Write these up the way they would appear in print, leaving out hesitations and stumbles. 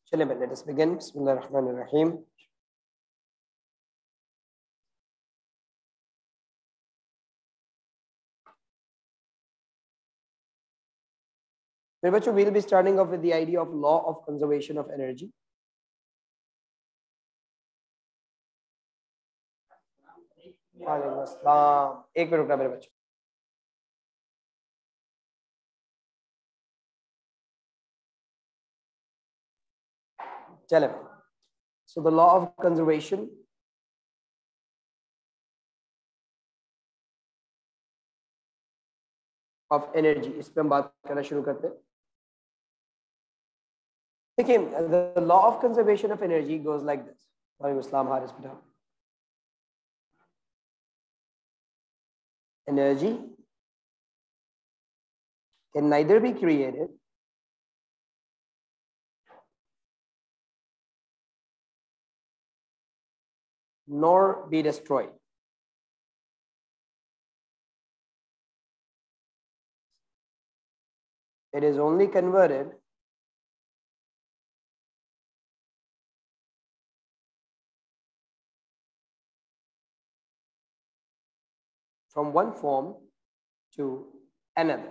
चलिए let us begin. बिस्मिल्लाहिर रहमानिर रहीम। मेरे बच्चों, we'll be starting off with the idea of law of conservation of energy. वालेकुम अस्सलाम। एक मिनट रुकना मेरे बच्चों। चले, so the law of conservation of energy, इस पे हम बात करना शुरू करते हैं। देखिए, the law of conservation of energy goes like this. वालेकुम अस्सलाम हारिस बेटा। Energy can neither be created nor be destroyed. It is only converted from one form to another.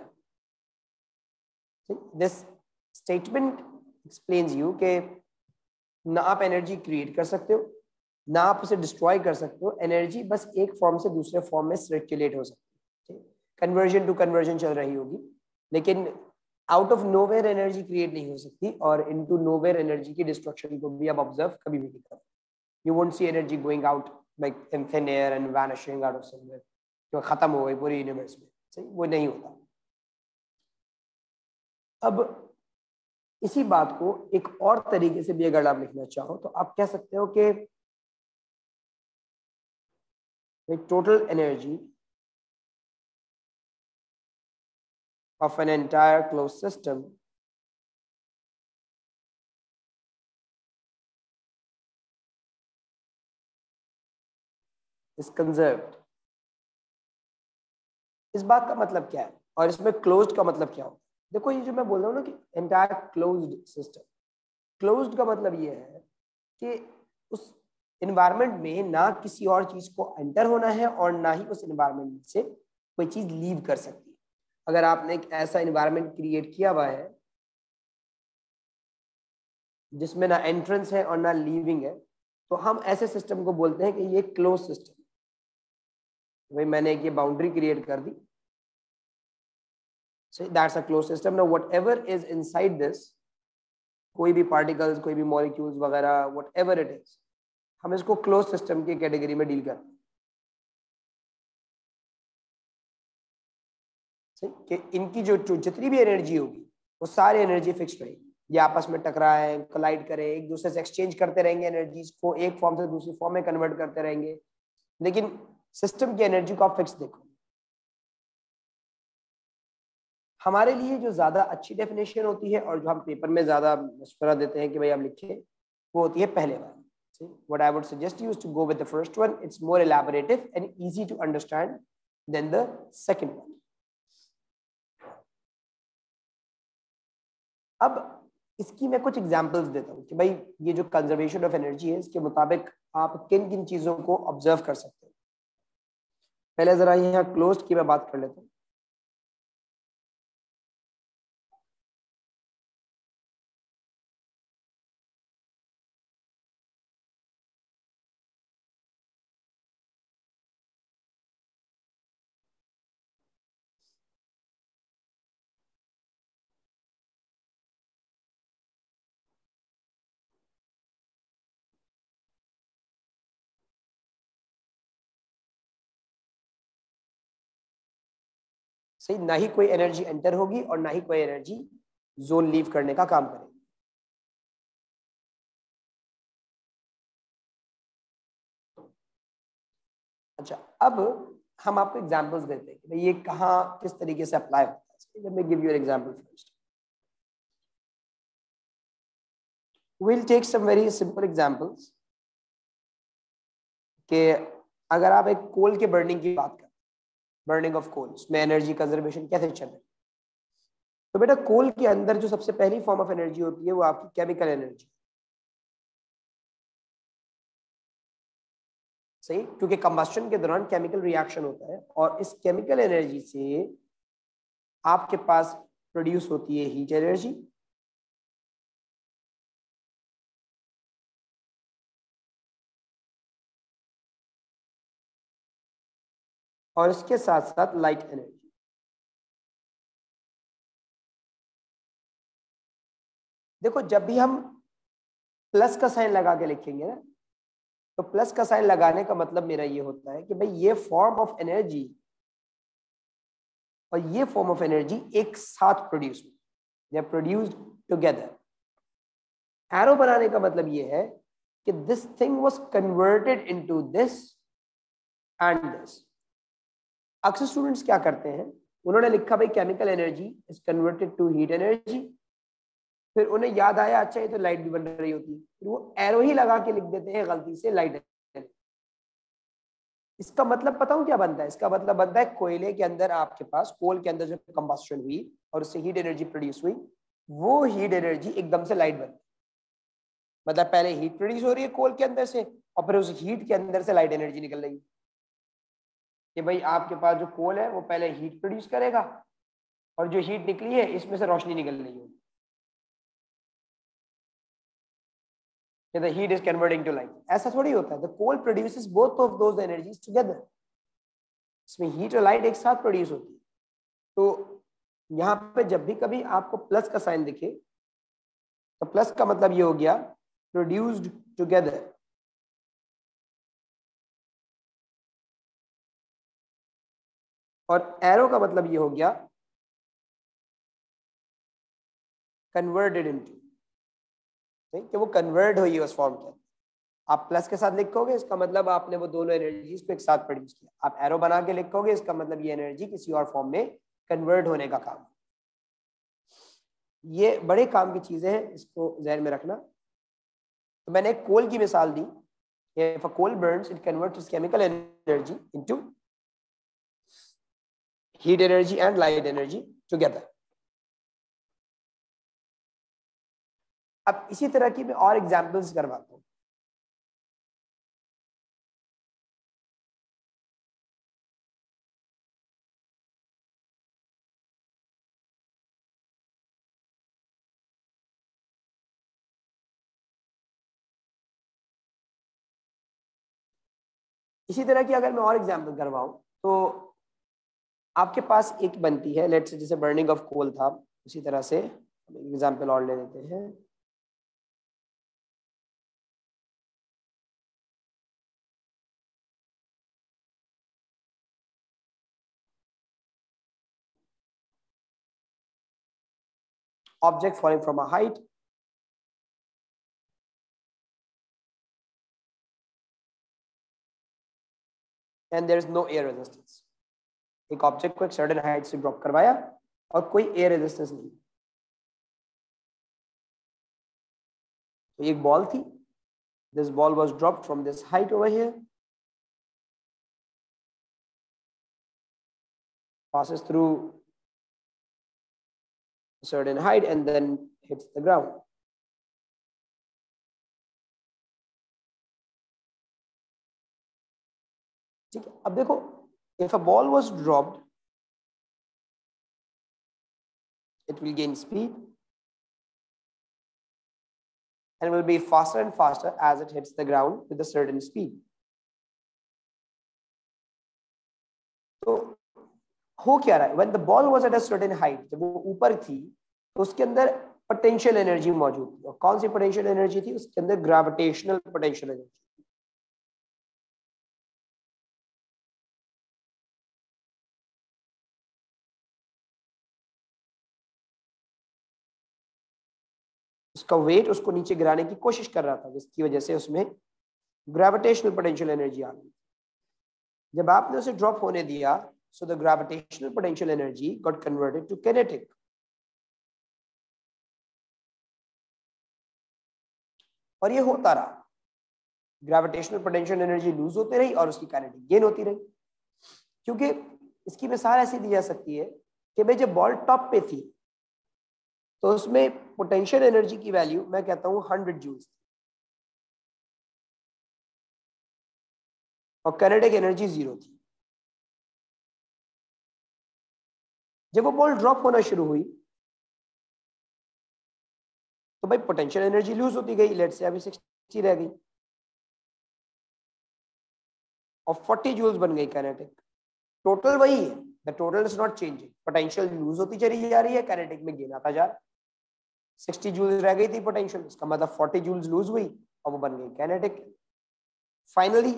This statement explains you कि ना आप एनर्जी क्रिएट कर सकते हो ना आप उसे डिस्ट्रॉय कर सकते हो। एनर्जी बस एक फॉर्म से दूसरे फॉर्म में सर्कुलेट हो सकती है। कन्वर्जन टू कन्वर्जन चल रही होगी, लेकिन out of nowhere energy create नहीं हो सकती, और इनटू नोवेयर एनर्जी की डिस्ट्रक्शन को भी आप ऑब्जर्व कभी भी नहीं करो। You won't see energy going out like in thin air and vanishing out of somewhere, जो खत्म हो गई पूरी यूनिवर्स में। सही, वो नहीं होता। अब इसी बात को एक और तरीके से भी अगर आप लिखना चाहो तो आप कह सकते हो कि total energy of an entire closed system is conserved. इस बात का मतलब क्या है और इसमें क्लोज्ड का मतलब क्या होता है? देखो, ये जो मैं बोल रहा हूँ ना कि एंटायर क्लोज्ड सिस्टम, क्लोज्ड का मतलब ये है कि उस एनवायरनमेंट में ना किसी और चीज को एंटर होना है और ना ही उस एनवायरनमेंट से कोई चीज लीव कर सकती है। अगर आपने एक ऐसा एनवायरनमेंट क्रिएट किया हुआ है जिसमें ना एंट्रेंस है और ना लीविंग है, तो हम ऐसे सिस्टम को बोलते हैं कि ये क्लोज सिस्टम। भाई मैंने एक ये बाउंड्री क्रिएट कर दी, so that's a closed system. Now whatever is inside this, कोई भी पार्टिकल्स, कोई भी मॉलिक्यूल्स वगैरह, whatever it is, हम इसको क्लोज सिस्टम की कैटेगरी में डील करते हैं। कि इनकी जो जितनी भी एनर्जी होगी वो सारी एनर्जी फिक्स्ड रहेगी। ये आपस में टकराएं, कोलाइड करें, एक दूसरे से एक्सचेंज करते रहेंगे, एनर्जीज को एक फॉर्म से दूसरी फॉर्म में कन्वर्ट करते रहेंगे, लेकिन सिस्टम की एनर्जी को आप फिक्स देखो। हमारे लिए जो ज्यादा अच्छी डेफिनेशन होती है और जो हम पेपर में ज्यादा मशवरा देते हैं कि भाई आप लिखिए, वो होती है पहले वाली। What I would suggest you is to go with the first one. It's more elaborative and easy to understand than the second one. अब इसकी मैं कुछ एग्जांपल्स देता हूँ कि भाई ये जो कंजर्वेशन ऑफ एनर्जी है, इसके मुताबिक आप किन किन चीजों को ऑब्जर्व कर सकते हैं। पहले जरा यहाँ क्लोज्ड की मैं बात कर लेता हूँ। सही, ना ही कोई एनर्जी एंटर होगी और ना ही कोई एनर्जी जोन लीव करने का काम करेगी। अच्छा, अब हम आपको एग्जांपल्स देते हैं कि भाई ये कहाँ किस तरीके से अप्लाई होता है। Let me give you an example first. we'll take some very simple examples कि अगर आप एक कोल के बर्निंग की बात करें, बर्निंग ऑफ कोल, उसमें एनर्जी कंजर्वेशन कैसे चल रही है। तो बेटा कोल के अंदर जो सबसे पहली फॉर्म ऑफ एनर्जी होती है वो आपकी केमिकल एनर्जी। सही, क्योंकि कंबस्शन के दौरान केमिकल रिएक्शन होता है और इस केमिकल एनर्जी से आपके पास प्रोड्यूस होती है हीट एनर्जी। और इसके साथ साथ लाइट एनर्जी। देखो जब भी हम प्लस का साइन लगा के लिखेंगे ना, तो प्लस का साइन लगाने का मतलब मेरा ये होता है कि भाई ये फॉर्म ऑफ एनर्जी और ये फॉर्म ऑफ एनर्जी एक साथ प्रोड्यूस हुई, they are produced together. Arrow बनाने का मतलब ये है कि this thing was converted into this and this. अक्सर स्टूडेंट्स क्या करते हैं, उन्होंने लिखा भाई chemical energy is converted to heat energy, फिर उन्हें याद आया अच्छा ये तो लाइट भी बन रही होती है, फिर वो एरो ही लगा के लिख देते हैं गलती से लाइट एनर्जी। इसका मतलब पता हूं क्या बनता है, इसका मतलब बनता है कोयले के अंदर आपके पास, कोल के अंदर जब कंबस्शन हुई और उससे हीट एनर्जी प्रोड्यूस हुई, वो हीट एनर्जी एकदम से लाइट बन, मतलब पहले हीट प्रोड्यूस हो रही है कोल के अंदर से और फिर उस हीट के अंदर से लाइट एनर्जी निकल रही है। कि भाई आपके पास जो कोल है वो पहले हीट प्रोड्यूस करेगा और जो हीट निकली है इसमें से रोशनी निकल रही होगी, the heat is converting to light। ऐसा थोड़ी होता है, the coal produces both of those energies together। इसमें हीट और लाइट एक साथ प्रोड्यूस होती है। तो यहाँ पे जब भी कभी आपको प्लस का साइन दिखे तो प्लस का मतलब ये हो गया प्रोड्यूस्ड टुगेदर, और एरो का मतलब ये हो गया कन्वर्टेड इनटू, कि वो कन्वर्ट हुई है उस फॉर्म के। आप प्लस के साथ लिखोगे इसका मतलब आपने वो दोनों एनर्जीज को एक साथ प्रोड्यूस किया। आप एरो बना के लिखोगे इसका मतलब ये एनर्जी किसी और फॉर्म में कन्वर्ट होने का काम। ये बड़े काम की चीजें हैं, इसको ध्यान में रखना। तो मैंने एक कोल की मिसाल दी, if a coal burns it converts its chemical energy into heat energy and light energy together। अब इसी तरह की मैं और एग्जांपल्स करवाता हूं। इसी तरह की अगर मैं और एग्जांपल करवाऊं तो आपके पास एक बनती है, लेट्स से जैसे बर्निंग ऑफ कोल था, उसी तरह से एग्जांपल और ले लेते हैं। Object falling from a height, and there is no air resistance। एक ऑब्जेक्ट को एक सर्टेन हाइट से ड्रॉप करवाया और कोई एयर रेजिस्टेंस नहीं। तो एक बॉल थी, this ball was dropped from this height over here, passes through a certain height and then hits the ground। ठीक है, अब देखो if a ball was dropped it will gain speed and will be faster and faster as it hits the ground with a certain speed। तो हो क्या रहा है, when the ball was at a certain height, जब वो ऊपर थी तो उसके अंदर पोटेंशियल एनर्जी मौजूद थी, और कौन सी पोटेंशियल एनर्जी थी, उसके अंदर ग्रेविटेशनल पोटेंशियल एनर्जी। उसका वेट उसको नीचे गिराने की कोशिश कर रहा था, जिसकी वजह से उसमें ग्रेविटेशनल पोटेंशियल एनर्जी आ गई। जब आपने उसे ड्रॉप होने दिया, so the gravitational potential energy got converted to kinetic। और ये होता रहा, ग्रेविटेशनल पोटेंशियल एनर्जी लूज होती रही और उसकी काइनेटिक गेन होती रही। क्योंकि इसकी मिसाल ऐसी दी जा सकती है कि भाई जब बॉल टॉप पे थी तो उसमें पोटेंशियल एनर्जी की वैल्यू मैं कहता हूं 100 जूल्स, और काइनेटिक एनर्जी 0 थी। जब वो बॉल ड्रॉप होना शुरू हुई तो भाई पोटेंशियल एनर्जी लूज होती गई, लेट से अभी 60 रह गई और 40 जूल्स बन गई काइनेटिक। टोटल वही है, the total is not changing, potential lose होती चली जा रही है, काइनेटिक में गेन आता जा रहा है। 60 जूल्स रह गई थी पोटेंशियल, इसका मतलब 40 जूल्स लूज हुई और वो बन गई काइनेटिक। फाइनली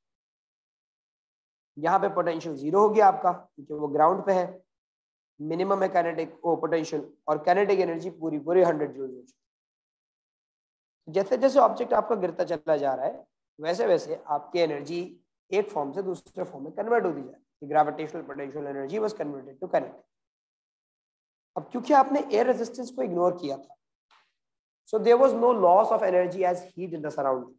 यहाँ पे पोटेंशियल 0 हो गया आपका, क्योंकि वो ग्राउंड पे है, मिनिमम है काइनेटिक वो पोटेंशियल, और काइनेटिक एनर्जी पूरी 100 जूल हो चुकी। जैसे जैसे ऑब्जेक्ट आपका गिरता चला जा रहा है वैसे वैसे आपकी एनर्जी एक फॉर्म से दूसरे फॉर्म में कन्वर्ट होती जा रही है। Gravitational potential energy was converted to kinetic. अब क्योंकि आपने एयर रेजिस्टेंस को इग्नोर किया था, so there was no loss of energy as heat in the surrounding.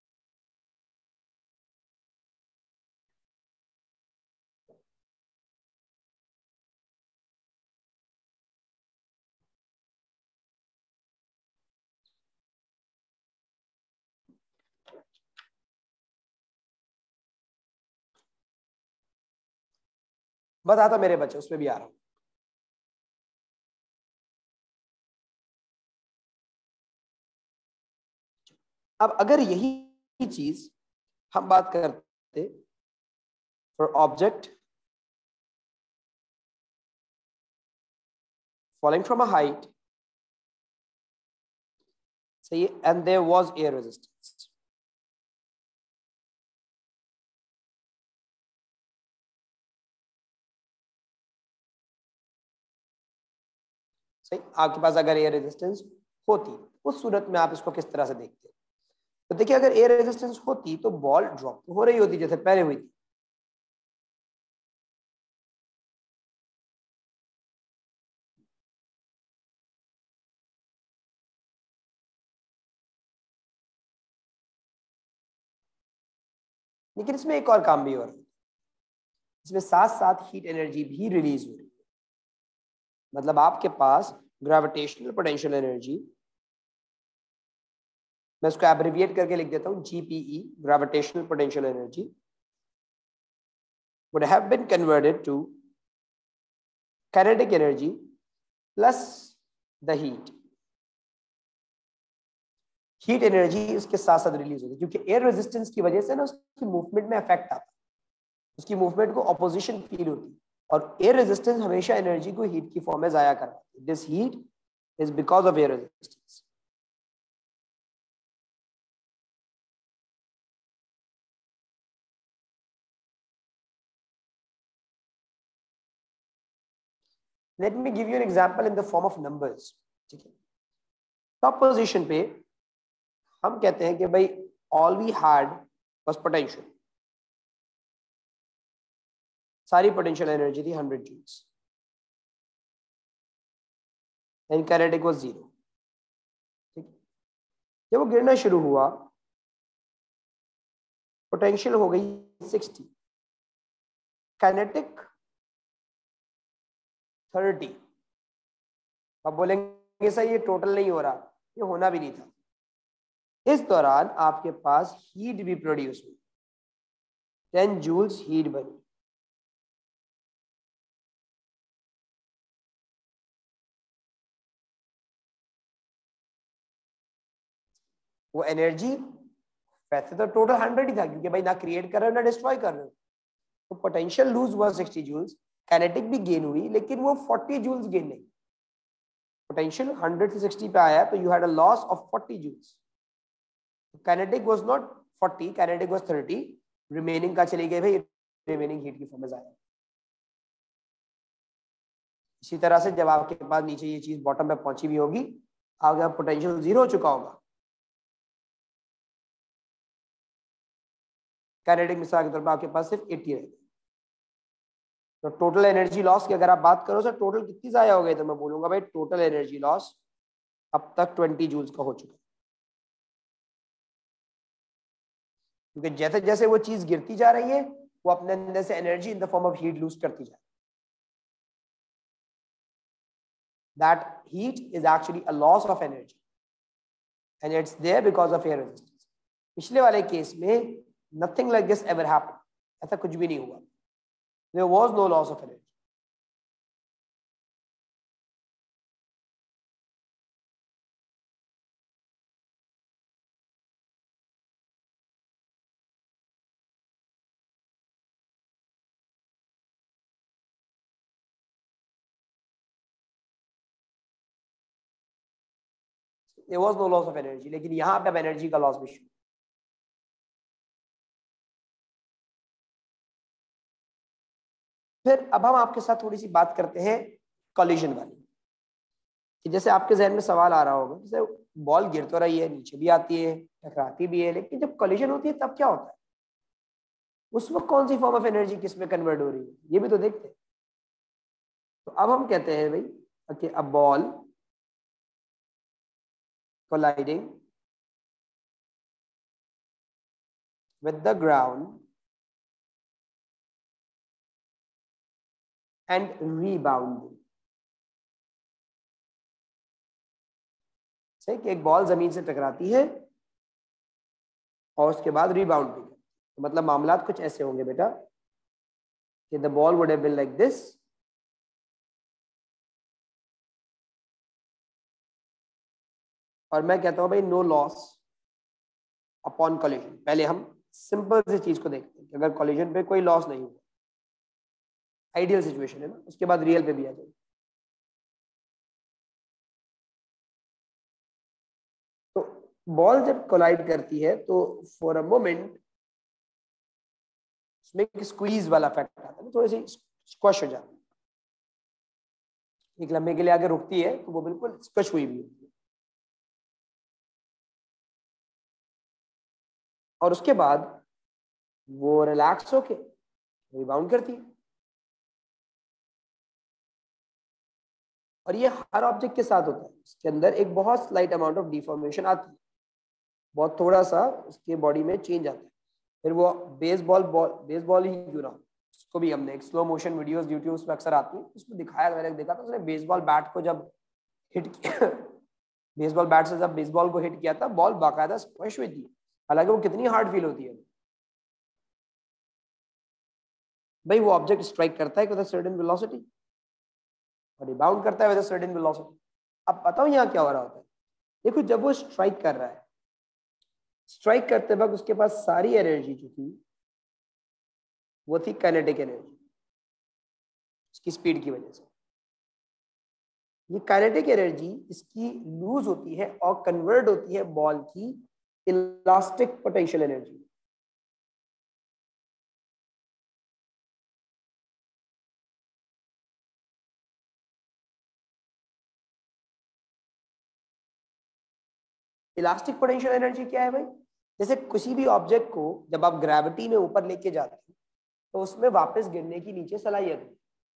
बताता मेरे बच्चे, उसमें भी आ रहा हूं। अब अगर यही चीज हम बात करते for object falling from a height, सही है, and there was air resistance, सही। आपके पास अगर एयर रेजिस्टेंस होती उस सूरत में आप इसको किस तरह से देखते? तो देखिए, अगर एयर रेजिस्टेंस होती तो बॉल ड्रॉप तो हो रही होती जैसे पहले हुई थी, लेकिन इसमें एक और काम भी हो रहा है, इसमें साथ साथ हीट एनर्जी भी रिलीज हो रही है। मतलब आपके पास ग्रेविटेशनल पोटेंशियल एनर्जी, मैं इसको एब्रिविएट करके लिख देता हूं GPE, gravitational potential energy would have been converted to kinetic energy plus the heat. Heat energy इसके साथ साथ रिलीज होती है, क्योंकि एयर रेजिस्टेंस की वजह से ना उसकी मूवमेंट में इफेक्ट आता है, उसकी मूवमेंट को ऑपोजिशन फील होती है, और एयर रेजिस्टेंस हमेशा एनर्जी को हीट की फॉर्म में जाया करवाती है। This heat is because of air resistance. Let me give you an example in the form of numbers, ठीक है। टॉप पोजीशन पे हम कहते हैं कि भाई all we had was potential, सारी पोटेंशियल एनर्जी थी 100 जूल्स, एंड काइनेटिक वाज 0, ठीक है। जब वो गिरना शुरू हुआ पोटेंशियल हो गई 60, काइनेटिक 30। अब बोलेंगे सर ये टोटल नहीं हो रहा, ये होना भी नहीं था। इस दौरान आपके पास हीट भी प्रोड्यूस हुई, 10 जूल्स हीट बनी। वो एनर्जी वैसे तो टोटल 100 ही था, क्योंकि भाई ना क्रिएट कर रहे हो ना डिस्ट्रॉय कर रहे हो, तो पोटेंशियल लूज हुआ 60 जूल्स, काइनेटिक भी गेन हुई, लेकिन वो 40 जूल्स गेन नहीं। पोटेंशियल 100 से 60 पे आया तो you had a loss of 40 joules. Kinetic was not 40, kinetic was 30, remaining का चली गई भाई, रिमेनिंग हीट की फॉर्म में जाएगा। इसी तरह से जब आपके पास नीचे ये चीज बॉटम पे पहुंची भी होगी, आपका पोटेंशियल 0 हो चुका होगा, काइनेटिक मिसाल के तौर पर आपके पास सिर्फ 80 रहेगा। तो टोटल एनर्जी लॉस की अगर आप बात करो सर टोटल कितनी जाया हो गई, तो मैं बोलूंगा भाई टोटल एनर्जी लॉस अब तक 20 जूल्स का हो चुका है, क्योंकि जैसे जैसे वो चीज गिरती जा रही है वो अपने अंदर से energy in the form of heat lose करती जा रही है। That heat is actually a loss of energy and it's there because of air resistance. पिछले वाले केस में nothing like this ever happened. ऐसा कुछ भी नहीं हुआ. There was no loss of energy. There was no loss of energy. लेकिन यहाँ पे अब एनर्जी का लॉस भी शुरू. फिर अब हम आपके साथ थोड़ी सी बात करते हैं कॉलिजन वाली, कि जैसे आपके जहन में सवाल आ रहा होगा, जैसे बॉल गिर तो रही है, नीचे भी आती है, टकराती भी है, लेकिन जब कॉलिजन होती है तब क्या होता है, उस वक्त कौन सी फॉर्म ऑफ एनर्जी किस में कन्वर्ट हो रही है, ये भी तो देखते हैं. तो अब हम कहते हैं भाई, okay, a ball colliding with the ground and rebounding. सही कि एक बॉल जमीन से टकराती है और उसके बाद रीबाउंड भी करती है. तो मतलब मामला कुछ ऐसे होंगे बेटा कि the ball would have been like this, और मैं कहता हूं भाई नो लॉस अपॉन कॉलिजन. पहले हम सिंपल सी चीज को देखते हैं कि अगर कॉलिजन पे कोई लॉस नहीं हुआ, आइडियल सिचुएशन है ना, उसके बाद रियल पे भी आ जाएगी. तो बॉल जब कोलाइड करती है तो फॉर अ मोमेंट उसमें एक स्क्वीज वाला इफेक्ट आता है, थोड़ी सी स्क्वश हो जाती है. एक लम्बे के लिए आगे रुकती है तो वो बिल्कुल स्क्वश हुई भी होती है, और उसके बाद वो रिलैक्स होके रिबाउंड करती है. और ये हर ऑब्जेक्ट के साथ होता है, उसके अंदर एक बहुत स्लाइट अमाउंट ऑफ डिफॉर्मेशन आती है, बहुत थोड़ा सा उसके बॉडी में चेंज आता है. फिर वो बेसबॉल ही क्यों ना हो, उसको भी हमने एक स्लो मोशन वीडियोस यूट्यूब पे अक्सर आती है, उसमें दिखाया, मैंने देखा था, उसने बेसबॉल बैट को जब हिट किया बेसबॉल बैट से जब बेसबॉल को हिट किया था, बॉल बाकायदा स्क्वैश हुई थी. हालांकि वो कितनी हार्ड फील होती है भाई, वो ऑब्जेक्ट स्ट्राइक करता है विद अ सर्टेन वेलोसिटी और रिबाउंड करता है विद अ सर्टेन वेलोसिटी. अब बताओ यहाँ क्या हो रहा होता है. देखो, जब वो स्ट्राइक कर रहा है, स्ट्राइक करते वक्त उसके पास सारी एनर्जी जो थी वो थी काइनेटिक एनर्जी, उसकी स्पीड की वजह से. ये काइनेटिक एनर्जी इसकी लूज होती है और कन्वर्ट होती है बॉल की elastic potential energy. Elastic potential energy क्या है भाई? जैसे किसी भी ऑब्जेक्ट को जब आप ग्रेविटी में ऊपर लेके जाते हैं तो उसमें वापस गिरने की नीचे सलाहियत है.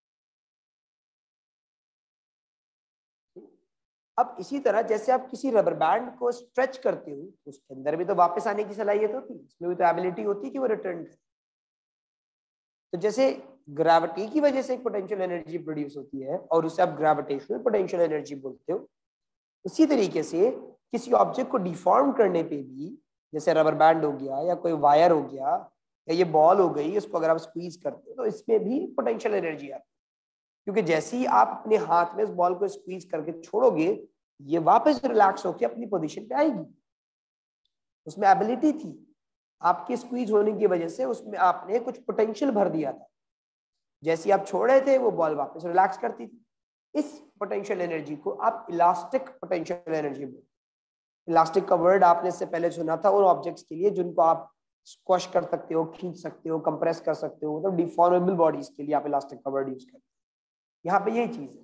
अब इसी तरह जैसे आप किसी रबर बैंड को स्ट्रेच करते हो तो उसके अंदर भी तो वापस आने की सलाहियत होती है, उसमें भी तो एबिलिटी होती है कि वो रिटर्न करे. तो जैसे ग्रेविटी की वजह से एक पोटेंशियल एनर्जी प्रोड्यूस होती है और उसे आप ग्रेविटेशनल पोटेंशियल एनर्जी बोलते हो, उसी तरीके से किसी ऑब्जेक्ट को डिफॉर्म करने पे भी, जैसे रबर बैंड हो गया या कोई वायर हो गया या ये बॉल हो गई, इसको अगर आप स्क्वीज करते हो तो इसमें भी पोटेंशियल एनर्जी आती है. क्योंकि जैसे ही आप अपने हाथ में इस बॉल को स्क्वीज करके छोड़ोगे, ये वापस रिलैक्स होकर अपनी पोजीशन पे आएगी. उसमें एबिलिटी थी, आपके स्क्वीज होने की वजह से उसमें आपने कुछ पोटेंशियल भर दिया था. जैसे आप छोड़ रहे थे वो बॉल वापस रिलैक्स करती थी. इस पोटेंशियल एनर्जी को आप इलास्टिक पोटेंशियल एनर्जी बोलते हैं. इलास्टिक का वर्ड आपने इससे पहले सुना था उन ऑब्जेक्ट्स के लिए जिनको आप स्क्वश कर सकते हो, खींच सकते हो, कंप्रेस कर सकते हो, मतलब डिफॉर्मेबल बॉडीज के लिए आप इलास्टिक का वर्ड यूज करते हैं. यहाँ पे यही चीज है.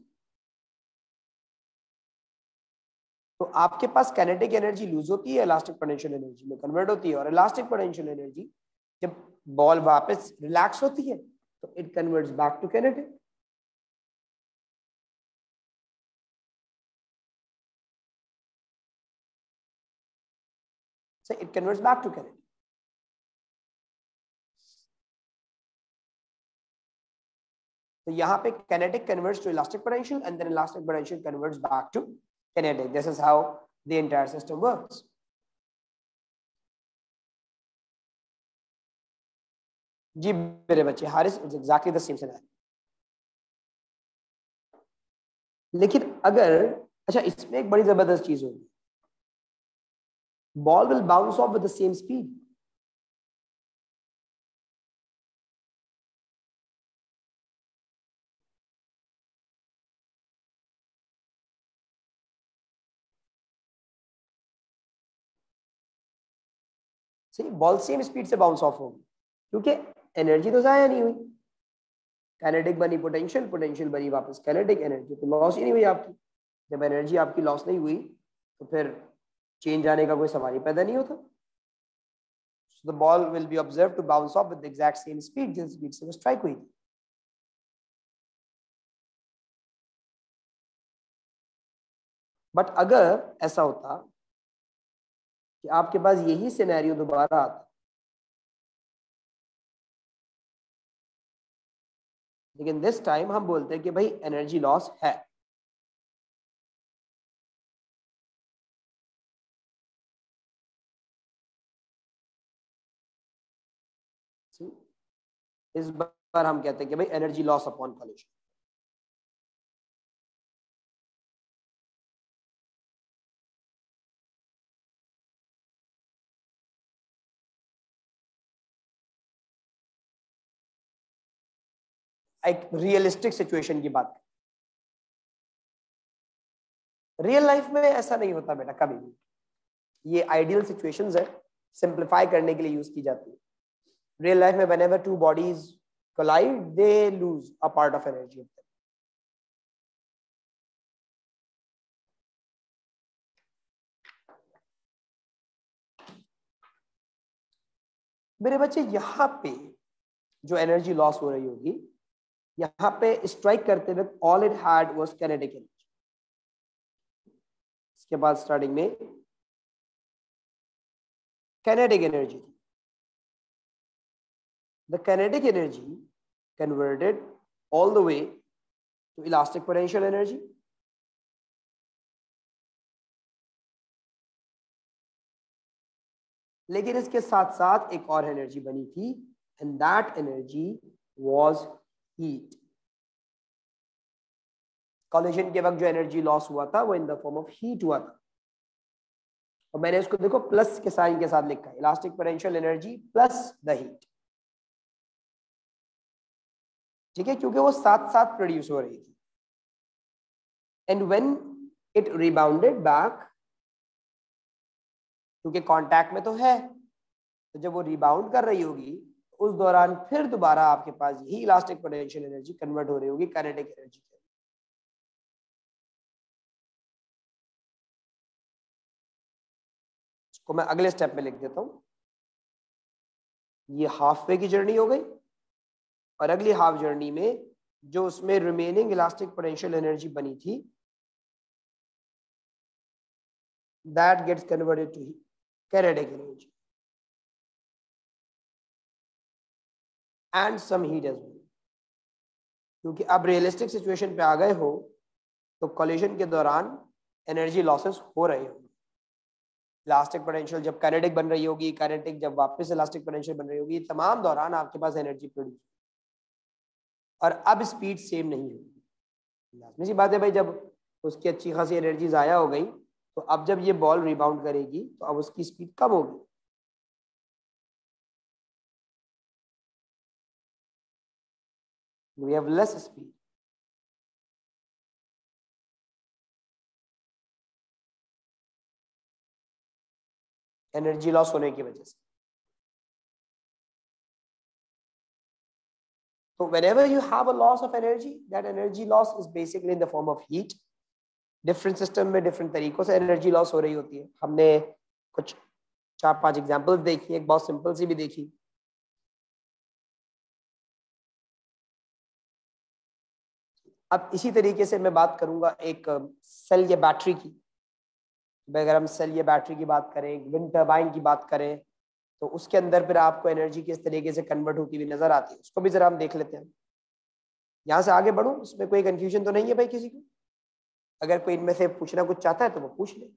तो आपके पास काइनेटिक एनर्जी लूज होती है, इलास्टिक पोटेंशियल एनर्जी में कन्वर्ट होती है, और इलास्टिक पोटेंशियल एनर्जी जब बॉल वापस रिलैक्स होती है तो it converts back to kinetic. So it converts back to kinetic. तो यहाँ पे kinetic converts to elastic potential and then elastic potential converts back to kinetic. This is how the entire system works. जी मेरे बच्चे, Haris, exactly the same scenario. लेकिन अगर, अच्छा इसमें एक बड़ी जबरदस्त चीज होगी, ball will bounce off with the same speed. सही, बॉल सेम स्पीड से बाउंस ऑफ होगी, क्योंकि एनर्जी तो जाया नहीं हुई। काइनेटिक बनी पोटेंशियल, पोटेंशियल बनी वापस काइनेटिक, एनर्जी तो लॉस ही नहीं हुई आपकी। जब एनर्जी आपकी लॉस नहीं हुई तो फिर चेंज आने का कोई सवाल ही पैदा नहीं होता। So the ball will be observed to bounce off with the exact same speed जिस स्पीड से वो स्ट्राइक हुई थी। बट अगर ऐसा होता कि आपके पास यही सिनेरियो दोबारा आता, लेकिन दिस टाइम हम बोलते हैं कि भाई एनर्जी लॉस है, इस बार हम कहते हैं कि भाई एनर्जी लॉस अपॉन कॉलिजन। एक रियलिस्टिक सिचुएशन की बात, रियल लाइफ में ऐसा नहीं होता बेटा कभी भी। ये आइडियल सिचुएशंस है, सिंप्लीफाई करने के लिए यूज की जाती है। रियल लाइफ में whenever two bodies collide they lose a part of energy. मेरे बच्चे, यहाँ पे जो एनर्जी लॉस हो रही होगी, यहाँ पे स्ट्राइक करते वक्त all it had was kinetic energy. इसके बाद स्टार्टिंग में काइनेटिक एनर्जी थी। The kinetic energy converted all the way to elastic potential energy. लेकिन इसके साथ साथ एक और एनर्जी बनी थी, and that energy was heat. Collision के वक्त जो एनर्जी लॉस हुआ था वो in the form of heat हुआ था, और मैंने इसको देखो प्लस के साइन के साथ लिखा है, elastic potential energy plus the heat. ठीक है, क्योंकि वो साथ साथ प्रोड्यूस हो रही थी। And when it rebounded back, क्योंकि कांटेक्ट में तो है, तो जब वो रिबाउंड कर रही होगी उस दौरान फिर दोबारा आपके पास यही इलास्टिक पोटेंशियल एनर्जी कन्वर्ट हो रही होगी काइनेटिक एनर्जी। इसको मैं अगले स्टेप में लिख देता हूं। ये हाफ वे की जर्नी हो गई, और अगली हाफ जर्नी में जो उसमें रिमेनिंग इलास्टिक पोटेंशियल एनर्जी बनी थी, that gets converted to kinetic energy and some heat as well. क्योंकि अब रियलिस्टिक सिचुएशन पे आ गए हो, तो कॉलिजन के दौरान एनर्जी लॉसेस हो रहे होंगे। इलास्टिक पोटेंशियल जब काइनेटिक बन रही होगी, काइनेटिक जब वापस इलास्टिक पोटेंशियल बन रही होगी, तमाम दौरान आपके पास एनर्जी प्रोड्यूस, और अब स्पीड सेम नहीं होगी। लाजमी सी बात है भाई, जब उसकी अच्छी खासी एनर्जी ज़ाया हो गई, तो अब जब ये बॉल रिबाउंड करेगी तो अब उसकी स्पीड कम होगी। We have less speed. Energy loss होने की वजह से। तो whenever you have a loss of energy, that energy loss is basically in the form of heat. Different system में डिफरेंट तरीकों से एनर्जी लॉस हो रही होती है। हमने कुछ 4-5 एग्जांपल्स देखी, एक बहुत सिंपल सी भी देखी। अब इसी तरीके से मैं बात करूंगा एक सेल या बैटरी की। अगर हम सेल या बैटरी की बात करें, विंड टर्बाइन की बात करें, तो उसके अंदर फिर आपको एनर्जी किस तरीके से कन्वर्ट होती हुई नजर आती है, उसको भी जरा हम देख लेते हैं। यहाँ से आगे बढ़ूं, इसमें कोई कंफ्यूजन तो नहीं है भाई किसी को? अगर कोई इनमें से पूछना कुछ चाहता है तो वो पूछ ले।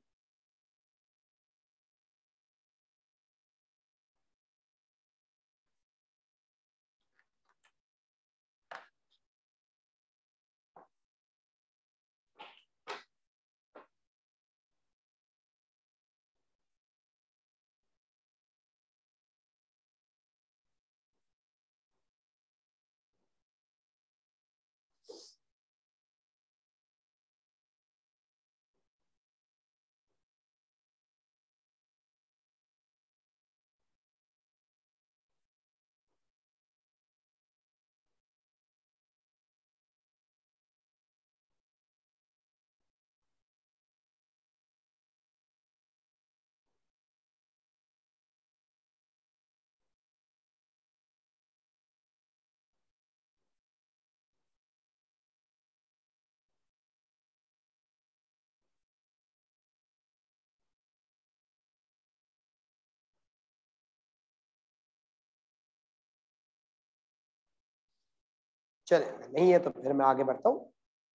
चले, अगर नहीं है तो फिर मैं आगे बढ़ता हूँ।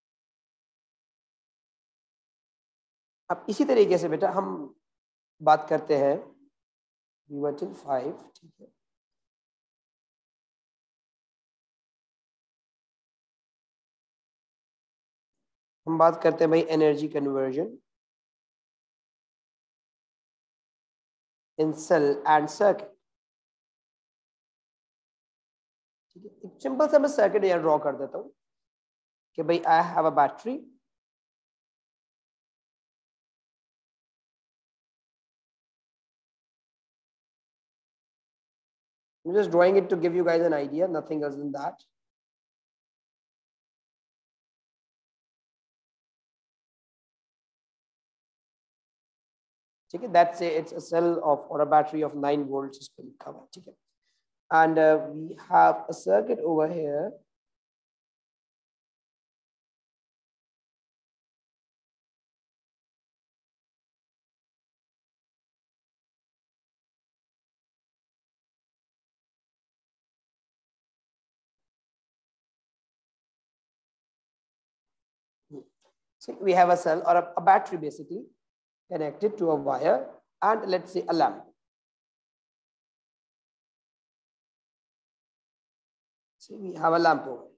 अब इसी तरीके से बेटा हम बात करते हैं V1 till 5, ठीक है। हम बात करते हैं भाई energy conversion in cell and circuit, ठीक है। एक सिंपल सा मैं सर्किट यहाँ ड्रॉ कर देता हूँ कि भाई I have a battery, I'm just drawing it to give you guys an idea, nothing else than that. ठीक है, that's it's a cell of or a battery of 9 volts इस पे लिखा हुआ, ठीक है। And we have a circuit over here. So we have a cell or a battery basically connected to a wire and let's say a lamp. So we have a lamp over here.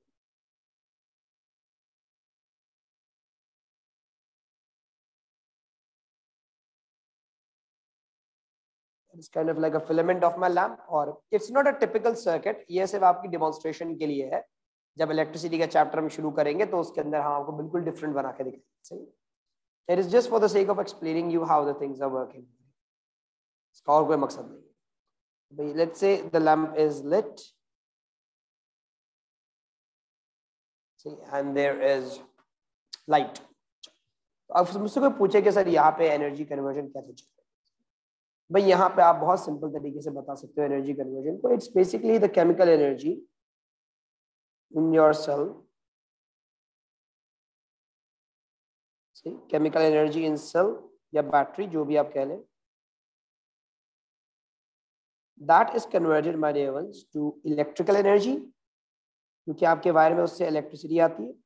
It's kind of like a filament of my lamp, or it's not a typical circuit. ये सिर्फ आपकी demonstration के लिए है। जब electricity का chapter हम शुरू करेंगे तो उसके अंदर हम आपको बिल्कुल डिफरेंट बना के दिखाएंगे, सही। It is just for the sake of explaining you how the things are working. इसका और कोई मकसद नहीं है भाई। Let's say the lamp is lit, see, and there is light. अब मुझसे कोई पूछे कि सर यहाँ पे एनर्जी कन्वर्जन कैसे चल रहा है, भाई यहाँ पे आप बहुत सिंपल तरीके से बता सकते हो एनर्जी कन्वर्जन को। It's basically the chemical energy in your cell, chemical energy in cell या बैटरी जो भी आप कह लें, that is converted my dear once to electrical energy, क्योंकि आपके वायर में उससे इलेक्ट्रिसिटी आती है।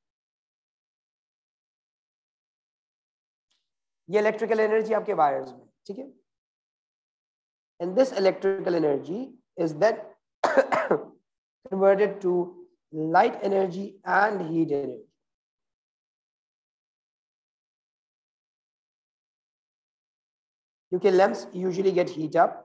ये इलेक्ट्रिकल एनर्जी आपके वायर्स में, ठीक है। And this electrical energy is then converted to light energy and heat energy. क्योंकि lamps usually get heat up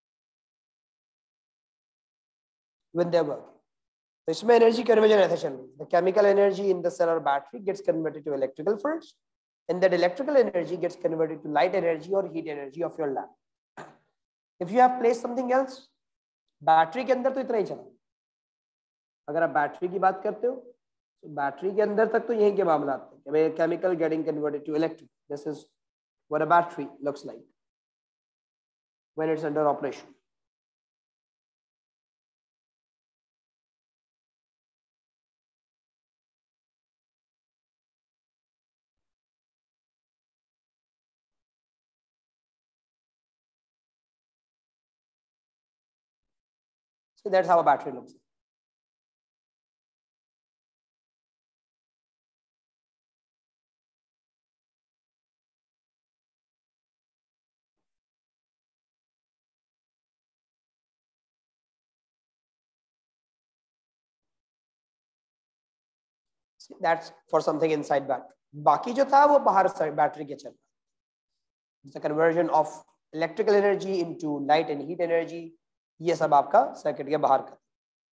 when they're working. तो इसमें एनर्जी कन्वर्जन ऐसा चल रही है। The chemical energy in the cell or battery gets converted to electrical first, and that electrical energy gets converted to light energy or heat energy of your lamp. If you have placed something else, battery के अंदर तो इतना ही चला। अगर आप battery की बात करते हो तो बैटरी के अंदर तक तो यही के मामला आते हैं, chemical getting converted to electric. This is what a battery looks like when it's under operation. So that's how a battery looks like. See, that's for something inside battery. बाकी जो था वो बाहर बैटरी के चल रहा है। It's a conversion of electrical energy into light and heat energy. ये सब आपका सर्किट के बाहर का।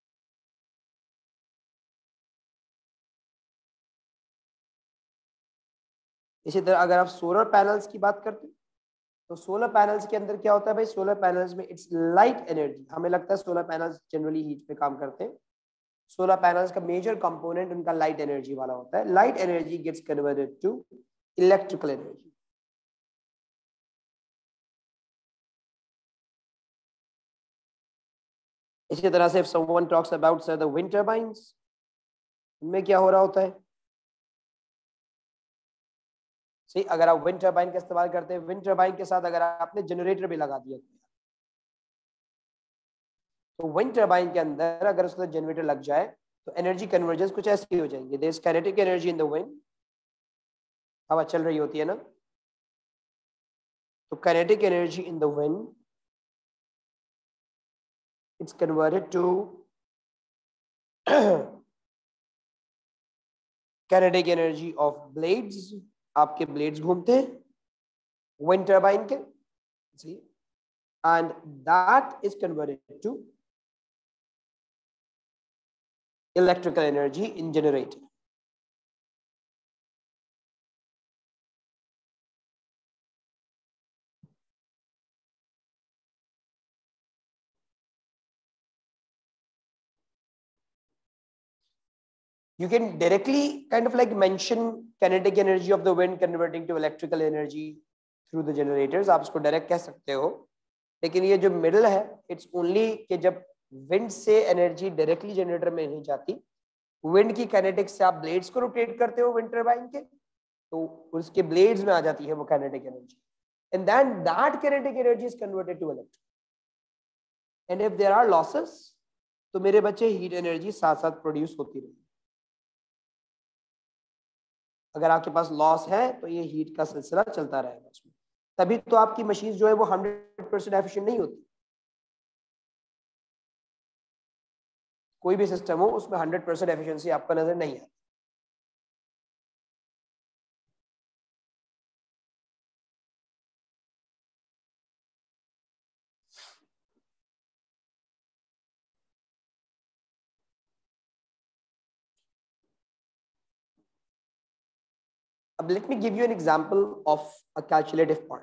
इसी तरह अगर आप सोलर पैनल्स की बात करते हैं तो सोलर पैनल्स के अंदर क्या होता है भाई, सोलर पैनल्स में इट्स लाइट एनर्जी। हमें लगता है सोलर पैनल्स जनरली हीट पे काम करते हैं। सोलर पैनल्स का मेजर कंपोनेंट उनका लाइट एनर्जी वाला होता है। Light energy gets converted to electrical energy. इसी तरह से if someone talks about sir the wind turbines, उनमें क्या हो रहा होता है, सही। अगर आप विंड टर्बाइन का इस्तेमाल करते हैं, विंड टर्बाइन के साथ अगर आपने जनरेटर भी लगा दिया तो विंड टर्बाइन के अंदर अगर उसके साथ जनरेटर लग जाए तो एनर्जी कन्वर्जेंस कुछ ऐसी हो जाएंगे, there is kinetic energy in the wind, हवा चल रही होती है ना, तो kinetic energy in the wind it's converted to kinetic energy of blades, आपके ब्लेड्स घूमते हैं विंड टर्बाइन के, see, and that is converted to electrical energy in generator. You can directly kind of like mention kinetic energy of the wind converting to electrical energy through the generators, आप इसको direct कह सकते हो, लेकिन ये जो middle है it's only कि जब विंड से एनर्जी डायरेक्टली जनरेटर में नहीं जाती, विंड की काइनेटिक्स से आप ब्लेड्स को रोटेट करते हो विंड टरबाइन के, तो उसके ब्लेड्स में आ जाती है वो kinetic energy, and then that kinetic energy is converted to electric, and if there are losses तो मेरे बच्चे हीट एनर्जी साथ साथ प्रोड्यूस होती रहेगी। अगर आपके पास लॉस है तो ये हीट का सिलसिला चलता रहेगा उसमें, तभी तो आपकी मशीन जो है वो 100% एफिशिएंट नहीं होती। कोई भी सिस्टम हो उसमें 100% एफिशिएंसी आपको नजर नहीं आती। अब let me give you an example of a calculative point.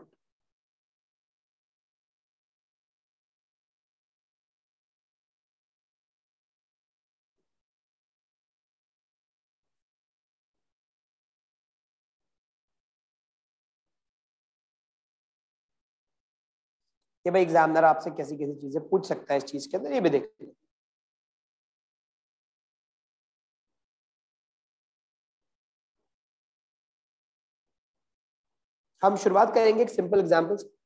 कि भाई एग्जामिनर आपसे कैसी कैसी चीजें पूछ सकता है इस चीज के अंदर, ये भी देख लीजिए। हम शुरुआत करेंगे एक सिंपल एग्जांपल से।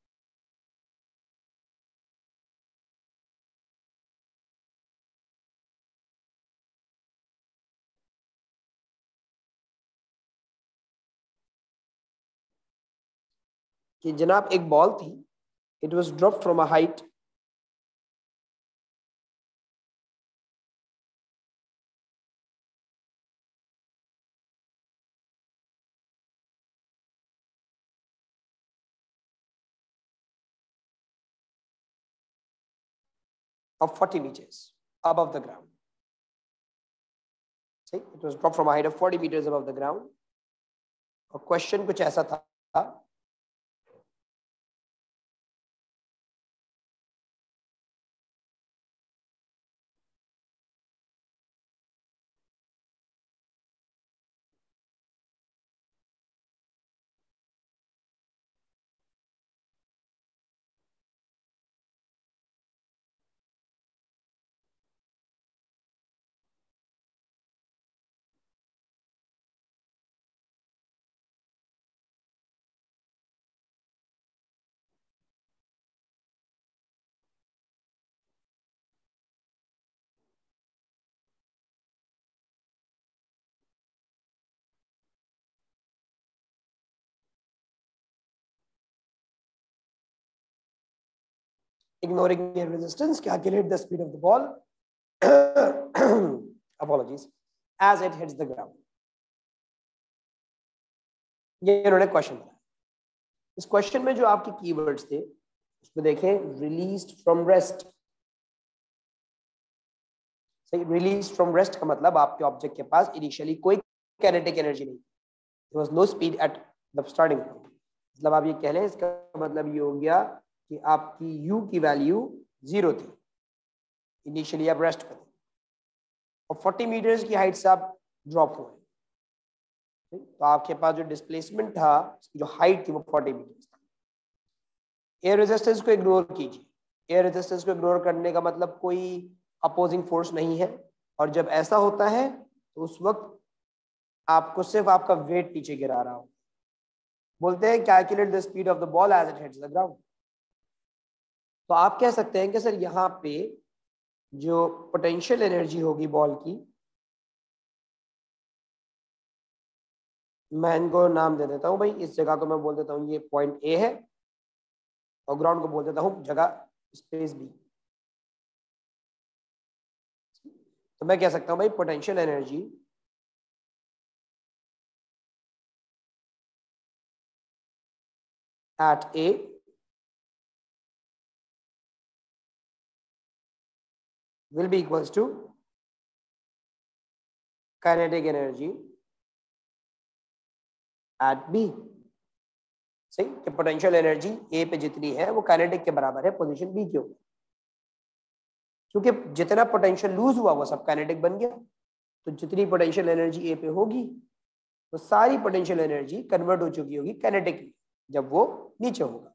कि जनाब एक बॉल थी, it was dropped from a height of 40 meters above the ground. See, it was dropped from a height of 40 meters above the ground. और क्वेश्चन कुछ ऐसा था, ignoring air resistance, calculate the speed of the ball apologies as it hits the ground. ये इन्होंने question बनाया। इस question में जो आपके कीवर्ड्स थे उसमें देखें, रिलीज्ड फ्रॉम रेस्ट। सही, रिलीज फ्रॉम रेस्ट का मतलब आपके ऑब्जेक्ट के पास इनिशियली कोई काइनेटिक एनर्जी नहीं, there was no speed at the starting point. मतलब आप ये कह लें, इसका मतलब ये हो गया कि आपकी u की वैल्यू 0 थी, इनिशियली आप रेस्ट पे थे और 40 मीटर्स की हाइट से आप ड्रॉप हुए, तो आपके पास जो डिस्प्लेसमेंट था, जो हाइट थी वो 40 मीटर्स था। एयर रेजिस्टेंस को इग्नोर कीजिए, एयर रेजिस्टेंस को इग्नोर करने का मतलब कोई अपोजिंग फोर्स नहीं है, और जब ऐसा होता है तो उस वक्त आपको सिर्फ आपका वेट नीचे गिरा रहा हो। बोलते हैं calculate the speed of the ball as it hits the ground. तो आप कह सकते हैं कि सर यहाँ पे जो पोटेंशियल एनर्जी होगी बॉल की मैं इनको नाम दे देता हूँ भाई, इस जगह को मैं बोल देता हूँ ये पॉइंट ए है, और ग्राउंड को बोल देता हूँ जगह स्पेस बी। तो मैं कह सकता हूँ भाई potential energy at A will be equals to kinetic energy at B। सही कि पोटेंशियल एनर्जी ए पे जितनी है वो काइनेटिक के बराबर है पोजीशन बी के ऊपर, क्योंकि जितना पोटेंशियल लूज हुआ वो सब काइनेटिक बन गया। तो जितनी पोटेंशियल एनर्जी ए पे होगी वो सारी पोटेंशियल एनर्जी कन्वर्ट हो चुकी होगी काइनेटिक में जब वो नीचे होगा।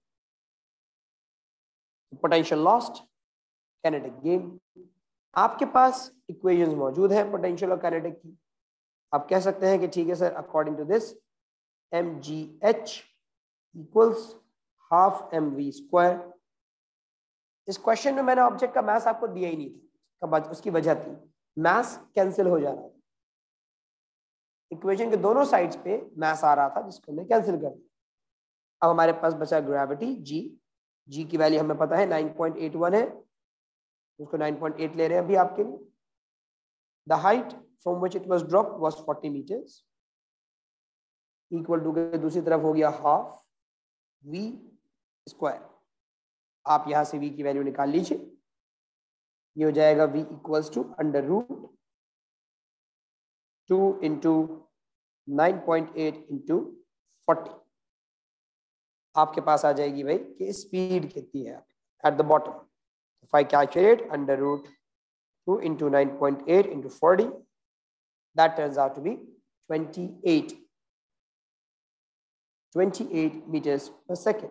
Potential lost, kinetic gain. आपके पास इक्वेशंस मौजूद है पोटेंशियल और काइनेटिक की। आप कह सकते हैं कि ठीक है sir, according to this mgh equals half mv²। इस क्वेश्चन में मैंने ऑब्जेक्ट का मास आपको दिया ही नहीं था, उसकी वजह थी मास कैंसिल हो जा रहा था। इक्वेशन के दोनों साइड्स पे मास आ रहा था जिसको हमने कैंसिल कर दिया। अब हमारे पास बचा ग्रेविटी जी। जी की वैल्यू हमें पता है 9.81 है, उसको 9.8 ले रहे हैं अभी आपके लिए। The height from which it was dropped was 40 meters, equal to के दूसरी तरफ हो गया हाफ v²। आप यहां से v की वैल्यू निकाल लीजिए, ये हो जाएगा v equals to √2 into 9.8 into 40। आपके पास आ जाएगी भाई कि स्पीड कितनी है at the bottom. if I calculate √2 into 9.8 into 40, that turns out to be 28 meters per second।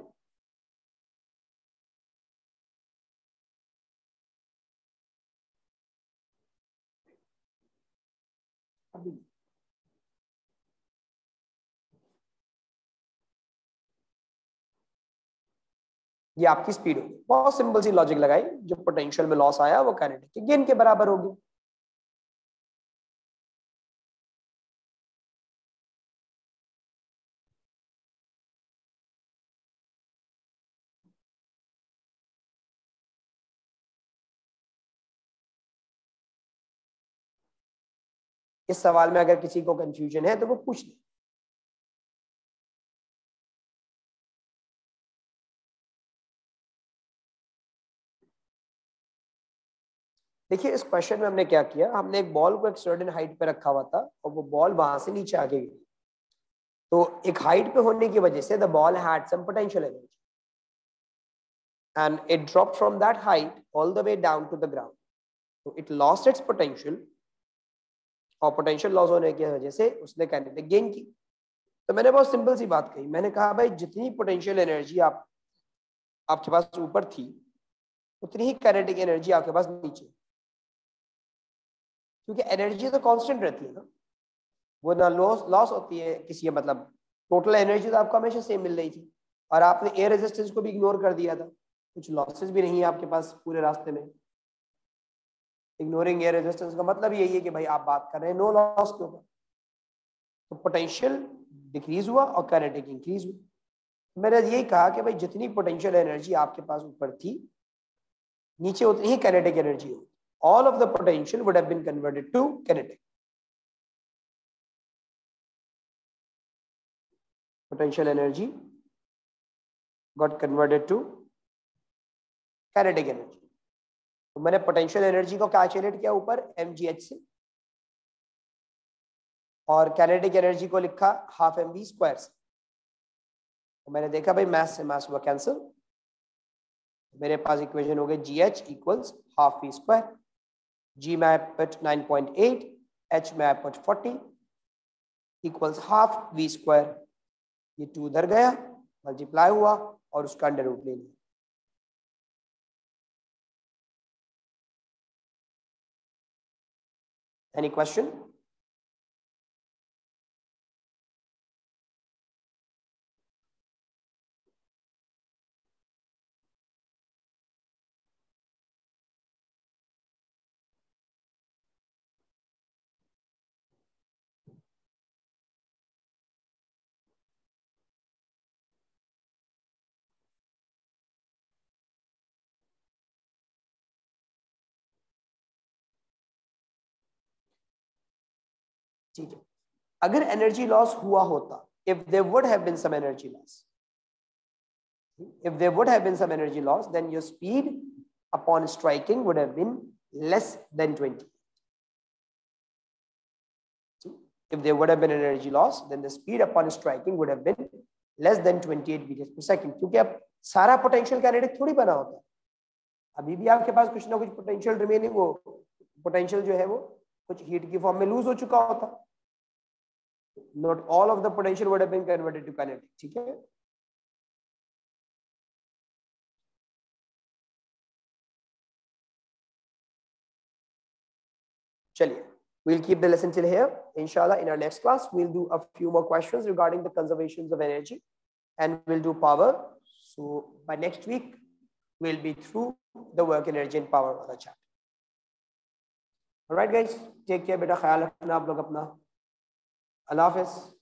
ये आपकी स्पीड होगी। बहुत सिंपल सी लॉजिक लगाई, जो पोटेंशियल में लॉस आया वो काइनेटिक के गेन के बराबर होगी। इस सवाल में अगर किसी को कंफ्यूजन है तो वो पूछ ले। देखिए इस क्वेश्चन में हमने क्या किया, हमने एक बॉल को एक सर्टेन हाइट पे रखा हुआ था और वो बॉल वहां से नीचे आके गिरी। तो एक हाइट पे होने की वजह से the ball had some potential energy and it dropped from that height all the way down to the ground, so it lost its potential, और पोटेंशियल लॉस होने की वजह से उसने काइनेटिक गेन की। तो मैंने बहुत सिंपल सी बात कही, मैंने कहा भाई जितनी पोटेंशियल एनर्जी आपके पास ऊपर थी उतनी ही काइनेटिक एनर्जी आपके पास नीचे, क्योंकि एनर्जी तो कांस्टेंट रहती है ना, वो ना लॉस लॉस होती है किसी, मतलब टोटल एनर्जी तो आपको हमेशा सेम मिल रही थी, और आपने एयर रेजिस्टेंस को भी इग्नोर कर दिया था, कुछ लॉसेस भी नहीं है आपके पास पूरे रास्ते में। इग्नोरिंग एयर रेजिस्टेंस का मतलब यही है कि भाई आप बात कर रहे हैं नो लॉस के ऊपर। तो पोटेंशियल डिक्रीज हुआ और काइनेटिक इंक्रीज हुआ। मैंने यही कहा कि भाई जितनी पोटेंशियल एनर्जी आपके पास ऊपर थी नीचे उतनी ही काइनेटिक एनर्जी हो। All of the potential would have been converted to kinetic. Potential energy got converted to kinetic energy. तो मैंने पोटेंशियल एनर्जी को कैलकुलेट किया ऊपर mgh से, और काइनेटिक एनर्जी को लिखा हाफ mv² से। तो मैंने देखा भाई मास से मास हुआ कैंसिल, मेरे पास इक्वेशन हो गई gh equals half v²। g में पुट 9.8, h में पुट 40 इक्वल्स हाफ v²। ये 2 उधर गया, मल्टीप्लाई हुआ और उसका अंडर रूट ले लिया। Any question? ठीक है, अगर एनर्जी लॉस हुआ होता, if there would have been some energy loss, if there would have been some energy loss, then your speed upon striking would have been less than 20. If there would have been an energy loss, then the speed upon striking would have been less than 28 meters per second. क्योंकि अब सारा potential kinetic थोड़ी बना होता है, अभी भी आपके पास कुछ ना कुछ पोटेंशियल रिमेनिंग, वो पोटेंशियल जो है वो कुछ हीट की फॉर्म में लूज हो चुका होता. Not all of the potential would have been converted to kinetic. ठीक है, चलिए, we'll keep the lesson till here. Inshallah, in our next class, we'll do a few more questions regarding the conservations of energy, and we'll do power. So by next week, we'll be through the work, energy, and power वाला chapter. All right, guys, take care. बेटा ख्याल रखना आप लोग अपना. अल्लाह हाफिज.